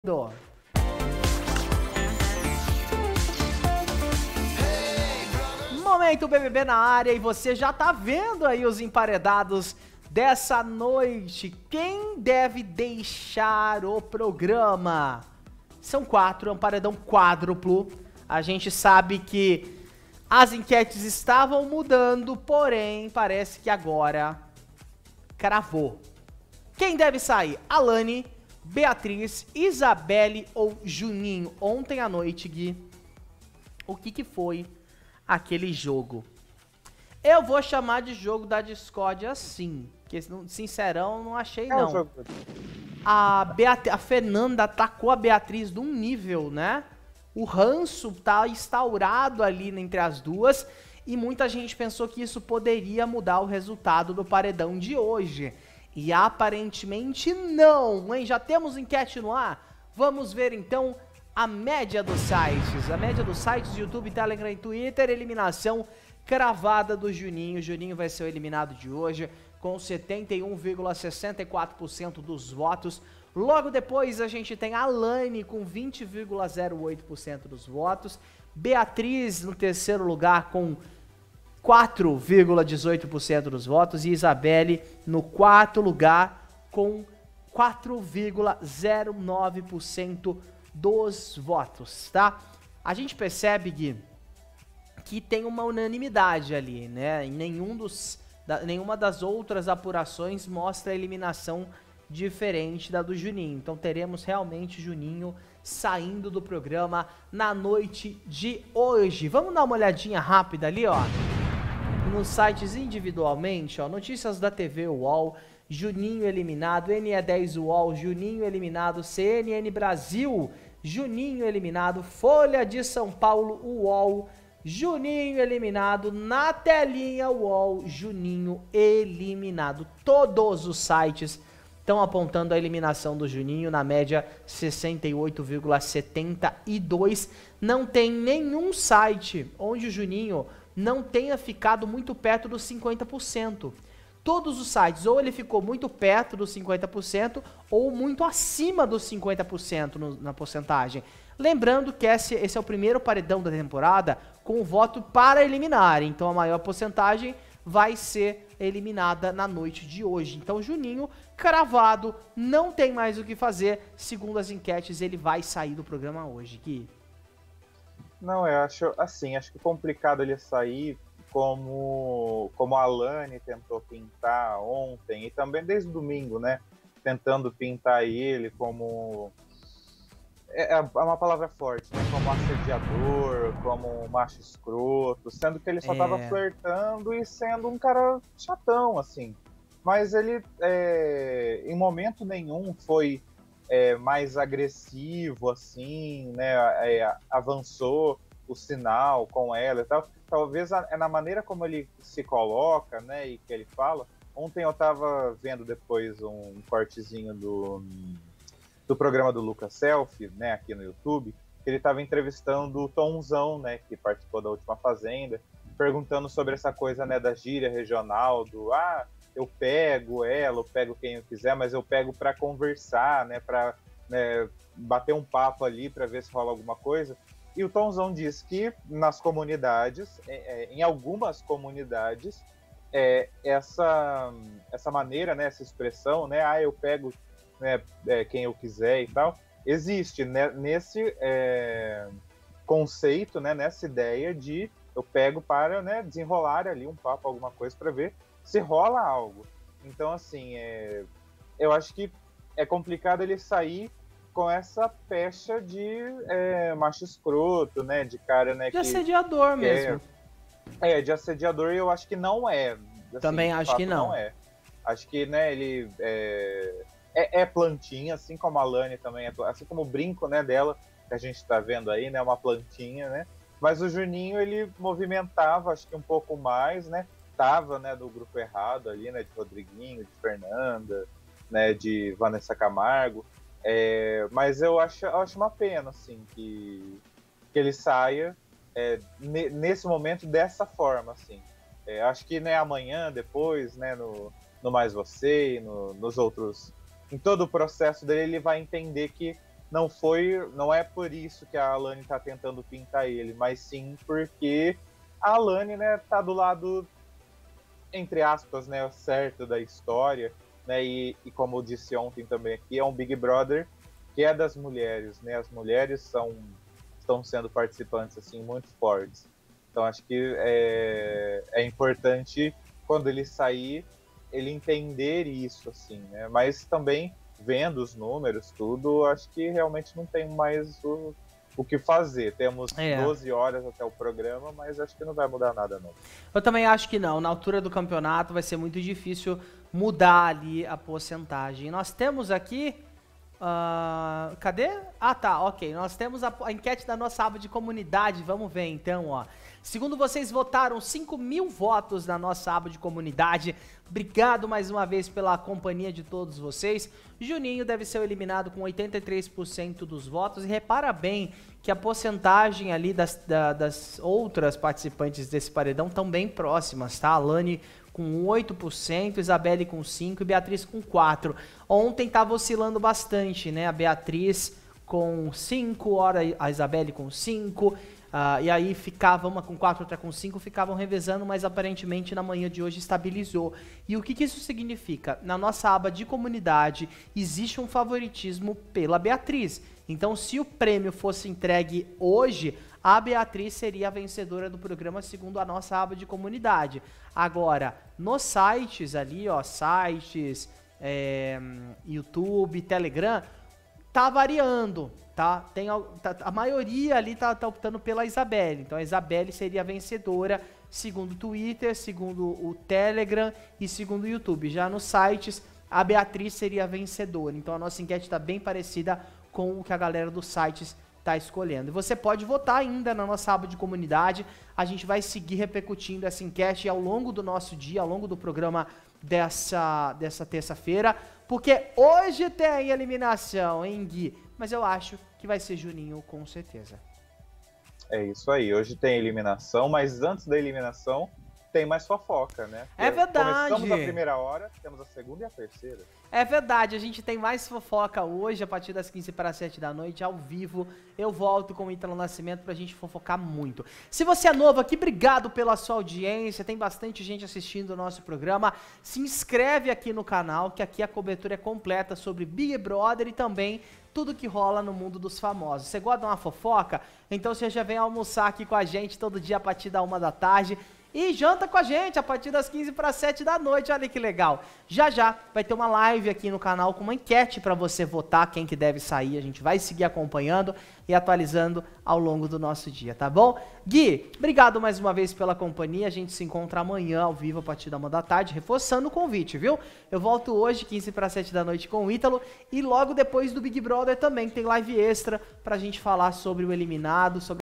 Momento BBB na área e você já tá vendo aí os emparedados dessa noite. Quem deve deixar o programa? São 4, é um paredão quádruplo. A gente sabe que as enquetes estavam mudando, porém parece que agora cravou. Quem deve sair? Alane, Beatriz, Isabelle ou Juninho? Ontem à noite, Gui, o que foi aquele jogo? Eu vou chamar de jogo da discórdia sim, porque sincerão não achei não. A Fernanda atacou a Beatriz num nível, né? O ranço tá instaurado ali entre as duas e muita gente pensou que isso poderia mudar o resultado do paredão de hoje. E aparentemente não, hein? Já temos enquete no ar? Vamos ver então a média dos sites. A média dos sites, YouTube, Telegram e Twitter. Eliminação cravada do Juninho. Juninho vai ser o eliminado de hoje com 71,64% dos votos. Logo depois a gente tem a Alane com 20,08% dos votos. Beatriz no terceiro lugar com 4,18% dos votos e Isabelle no quarto lugar com 4,09% dos votos, tá? A gente percebe, Gui, que tem uma unanimidade ali, né? Em nenhuma das outras apurações mostra a eliminação diferente da do Juninho. Então teremos realmente Juninho saindo do programa na noite de hoje. Vamos dar uma olhadinha rápida ali, ó. Nos sites individualmente, ó, notícias da TV UOL, Juninho eliminado, NE10 UOL, Juninho eliminado, CNN Brasil, Juninho eliminado, Folha de São Paulo UOL, Juninho eliminado, na telinha UOL, Juninho eliminado. Todos os sites estão apontando a eliminação do Juninho, na média 68,72. Não tem nenhum site onde o Juninho não tenha ficado muito perto dos 50%. Todos os sites, ou ele ficou muito perto dos 50%, ou muito acima dos 50% na porcentagem. Lembrando que esse é o primeiro paredão da temporada com voto para eliminar, então a maior porcentagem vai ser eliminada na noite de hoje. Então Juninho, cravado, não tem mais o que fazer, segundo as enquetes, ele vai sair do programa hoje, Gui. Não, eu acho assim, acho que complicado ele sair como a Alane tentou pintar ontem e também desde o domingo, né? Tentando pintar ele como é uma palavra forte, né? Como assediador, como macho escroto, sendo que ele só tava flertando e sendo um cara chatão, assim. Mas ele, em momento nenhum, foi mais agressivo, assim, né? Avançou o sinal com ela e tal. Talvez é na maneira como ele se coloca, né? E que ele fala. Ontem eu tava vendo depois um cortezinho do programa do Lucas Selfie, né? Aqui no YouTube. Ele tava entrevistando o Tomzão, né? Que participou da última Fazenda. Perguntando sobre essa coisa, né? Da gíria regional, eu pego ela, eu pego quem eu quiser, mas eu pego para conversar, né, para bater um papo ali para ver se rola alguma coisa. E o Tomzão diz que nas comunidades, em algumas comunidades, essa maneira, né, essa expressão, né, eu pego, né, quem eu quiser e tal, existe, né, nesse conceito, né, nessa ideia de eu pego para, né, desenrolar ali um papo, alguma coisa para ver se rola algo. Então, assim, eu acho que é complicado ele sair com essa pecha de macho escroto, né? De cara, né? De assediador mesmo. De assediador, eu acho que não é. Assim, também acho que não. Não é. Acho que, né, ele é plantinha, assim como a Alane também é, assim como o brinco, né, dela, que a gente tá vendo aí, né? Uma plantinha, né? Mas o Juninho, ele movimentava, acho que um pouco mais, né? Tava, né, do grupo errado ali, né, de Rodriguinho, de Fernanda, né, de Vanessa Camargo, mas eu acho uma pena, assim, que ele saia nesse momento dessa forma, assim. Acho que, né, amanhã, depois, né, no Mais Você, nos outros, em todo o processo dele, ele vai entender que não é por isso que a Alane tá tentando pintar ele, mas sim porque a Alane, né, tá do lado, entre aspas, né, certo da história, né, e como eu disse ontem também aqui, é um Big Brother que é das mulheres, né, as mulheres estão sendo participantes, assim, muito fortes. Então acho que é importante, quando ele sair, ele entender isso, assim, né, mas também, vendo os números, tudo, acho que realmente não tem mais o que fazer. Temos 12 horas até o programa, mas acho que não vai mudar nada, não. Eu também acho que não. Na altura do campeonato vai ser muito difícil mudar ali a porcentagem. Nós temos aqui... cadê? Ah, tá, ok. Nós temos a enquete da nossa aba de comunidade. Vamos ver então, ó. Segundo vocês votaram 5.000 votos na nossa aba de comunidade. Obrigado mais uma vez pela companhia de todos vocês. Juninho deve ser eliminado com 83% dos votos. E repara bem que a porcentagem ali das outras participantes desse paredão estão bem próximas, tá? Alane com 8%, Isabelle com 5% e Beatriz com 4%. Ontem estava oscilando bastante, né? A Beatriz com 5%, a Isabelle com 5%. E aí ficava uma com 4, outra com 5, ficavam revezando, mas aparentemente na manhã de hoje estabilizou. E o que isso significa? Na nossa aba de comunidade existe um favoritismo pela Beatriz. Então, se o prêmio fosse entregue hoje, a Beatriz seria a vencedora do programa segundo a nossa aba de comunidade. Agora, nos sites ali, ó, YouTube, Telegram, tá variando, tá? A maioria ali tá optando pela Isabelle. Então a Isabelle seria a vencedora, segundo o Twitter, segundo o Telegram e segundo o YouTube. Já nos sites, a Beatriz seria a vencedora. Então a nossa enquete tá bem parecida com o que a galera dos sites tá escolhendo. E você pode votar ainda na nossa aba de comunidade. A gente vai seguir repercutindo essa enquete ao longo do nosso dia, ao longo do programa dessa terça-feira, porque hoje tem eliminação, hein, Gui? Mas eu acho que vai ser Juninho, com certeza. É isso aí, hoje tem eliminação, mas antes da eliminação tem mais fofoca, né? É verdade. Começamos a primeira hora, temos a segunda e a terceira. É verdade, a gente tem mais fofoca hoje, a partir das 15 para 7 da noite, ao vivo. Eu volto com o Ítalo Nascimento pra gente fofocar muito. Se você é novo aqui, obrigado pela sua audiência, tem bastante gente assistindo o nosso programa. Se inscreve aqui no canal, que aqui a cobertura é completa sobre Big Brother e também tudo que rola no mundo dos famosos. Você gosta de uma fofoca? Então você já vem almoçar aqui com a gente todo dia a partir da 1 da tarde. E janta com a gente a partir das 15 para 7 da noite, olha que legal. Já vai ter uma live aqui no canal com uma enquete para você votar quem que deve sair. A gente vai seguir acompanhando e atualizando ao longo do nosso dia, tá bom? Gui, obrigado mais uma vez pela companhia. A gente se encontra amanhã ao vivo a partir da 1 da tarde, reforçando o convite, viu? Eu volto hoje, 15 para 7 da noite com o Ítalo e logo depois do Big Brother também tem live extra pra gente falar sobre o eliminado, sobre